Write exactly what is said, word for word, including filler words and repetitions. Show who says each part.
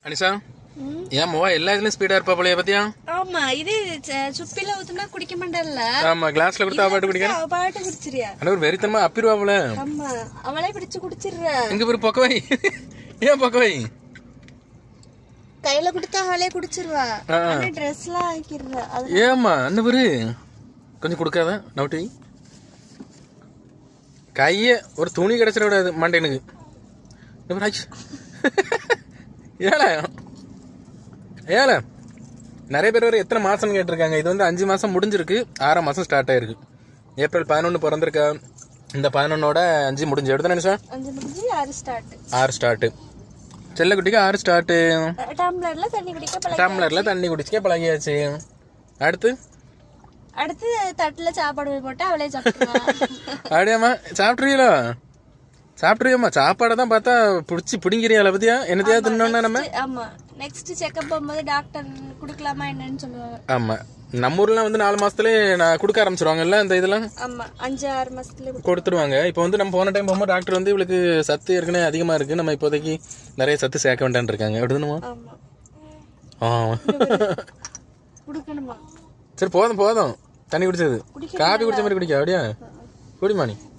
Speaker 1: அனிஷா ஏன் மோவா எல்லா இதுலயும் ஸ்பீடா இருப்பா போலயே பத்தியா?
Speaker 2: ஆமா இது சுப்பில ஊத்துனா குடிக்க மாட்டல்ல.
Speaker 1: ஆமா கிளாஸ்ல கொடுத்தா பாட்டு குடிக்கற.
Speaker 2: அவ பாட்டு குடிச்சிரியா?
Speaker 1: அட ஒரு வெறித்தனமா அப்பிருவா போல.
Speaker 2: ஆமா அவளே பிடிச்சு குடிச்சிரறா.
Speaker 1: எங்க பேர் பக்கவை. ஏன் பக்கவை?
Speaker 2: கையில கொடுத்தா அவளே குடிச்சிருவா. அந்த Dressலாம் ஆக்கிறறா.
Speaker 1: ஏமா அண்ண பேரு கொஞ்சம் கொடுக்காத நவுட்டி. கைய ஒரு துணி கிடைச்சிர விடாது மண்டைனுக்கு. ஏல ஏல நிறைய பேர் வர எத்தனை மாசம் கேட்டிருக்காங்க. இது வந்து அஞ்சு மாசம் முடிஞ்சிருக்கு, ஆறாம் மாசம் ஸ்டார்ட் ஆயிருக்கு. ஏப்ரல் பதினொன்னு பிறந்திருக்கா. இந்த பதினொன்னோட அஞ்சு முடிஞ்சு எடுத்து நினைச்சா
Speaker 2: ஆறு ஸ்டார்ட்.
Speaker 1: ஆறு ஸ்டார்ட். செல்ல குட்டிக்கு ஆறு ஸ்டார்ட்.
Speaker 2: டம்ளர்ல தண்ணி குடிக்க பழகி
Speaker 1: டம்ளர்ல தண்ணி குடிக்க பழகியாச்சு. அடுத்து
Speaker 2: அடுத்து தட்டுல சாப்பாடு போட்டு அவளே சாப்பிடுவா.
Speaker 1: அப்படியாம்மா சாப்பிட்றீங்களோ? சாப்பிட்றியோம்மா? சாப்பாடை தான் பார்த்தா பிடிச்சி பிடிங்கிறியால பத்தியா என்னத்தையா தின்னோம்னா நம்ம.
Speaker 2: ஆமா நெக்ஸ்ட் செக்அப் போகும்போது டாக்டர் குடுக்கலாமா என்னன்னு சொல்லுவாங்க.
Speaker 1: ஆமா நம்ம ஊர்ல வந்து நாலு மாசத்துல நான் கொடுக்க ஆரம்பிச்சிருவாங்கல்ல இந்த இதெல்லாம்.
Speaker 2: ஆமா அஞ்சு ஆறு மாசத்துல
Speaker 1: கொடுத்துருவாங்க. இப்போ வந்து நம்ம போன டைம் போகும்போது டாக்டர் வந்து இவளுக்கு சத்து ஏற்கனவே அதிகமா இருக்கு, நம்ம இப்போதைக்கு நிறைய சத்து சேர்க்க வேண்டாம் இருக்காங்க. எப்படிமா?
Speaker 2: குடுக்கணுமா?
Speaker 1: சரி போதும் போதும் தண்ணி குடிச்சது. காபி குடிச்ச மாதிரி குடிக்க அப்படியா? குடிமா நீ.